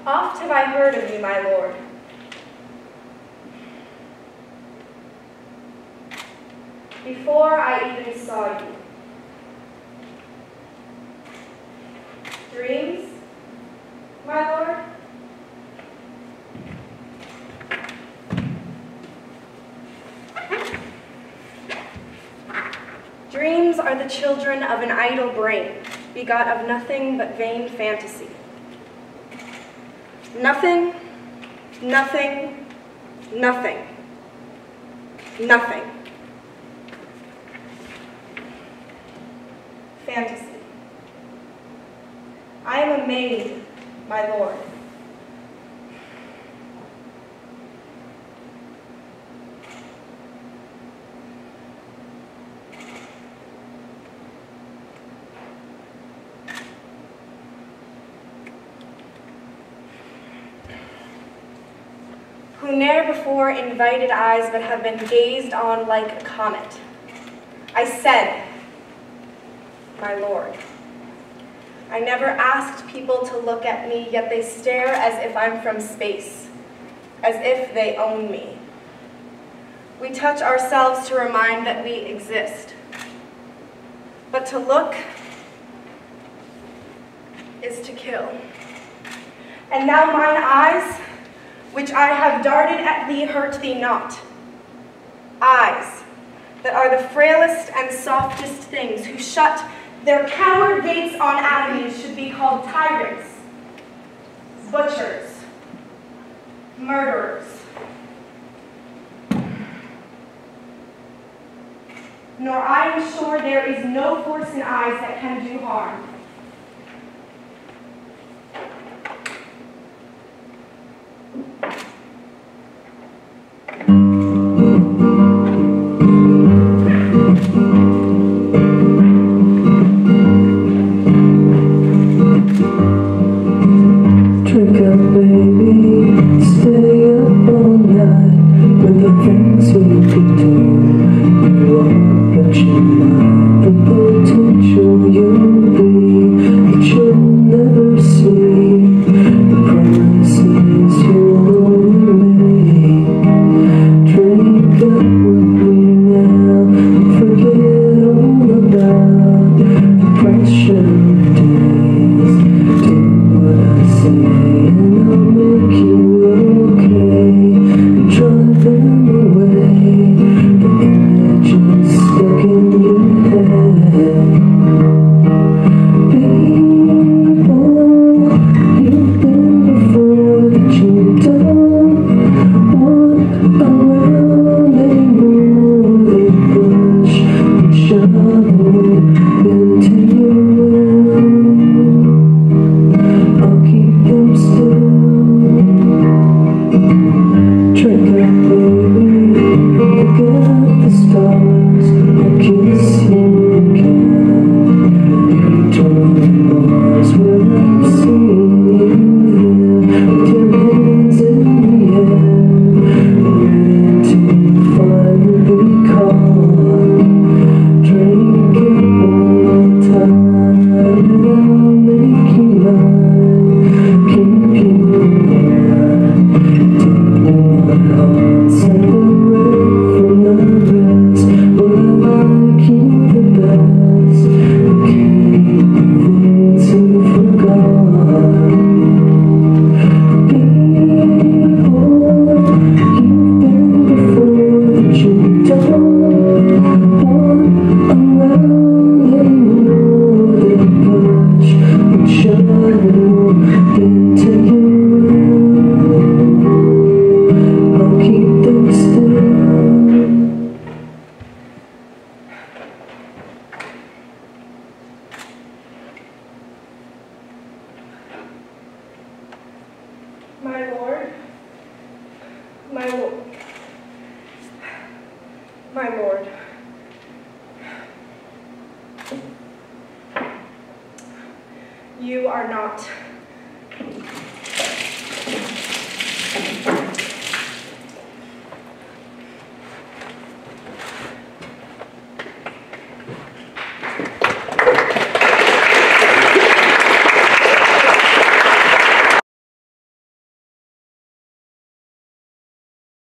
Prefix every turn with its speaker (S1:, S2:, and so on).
S1: Oft have I heard of you, my lord. Before I even saw you. Dreams, my lord? Dreams are the children of an idle brain, begot of nothing but vain fantasy. Nothing, nothing, nothing, nothing. Fantasy. I am a maid, my lord. Who ne'er before invited eyes but have been gazed on like a comet. I said, my lord. I never asked people to look at me, yet they stare as if I'm from space, as if they own me. We touch ourselves to remind that we exist. But to look is to kill. And now mine eyes, which I have darted at thee, hurt thee not. Eyes that are the frailest and softest things, who shut their coward gates on avenues, should be called tyrants, butchers, murderers. Nor I am sure there is no force in eyes that can do harm. My lord, you are not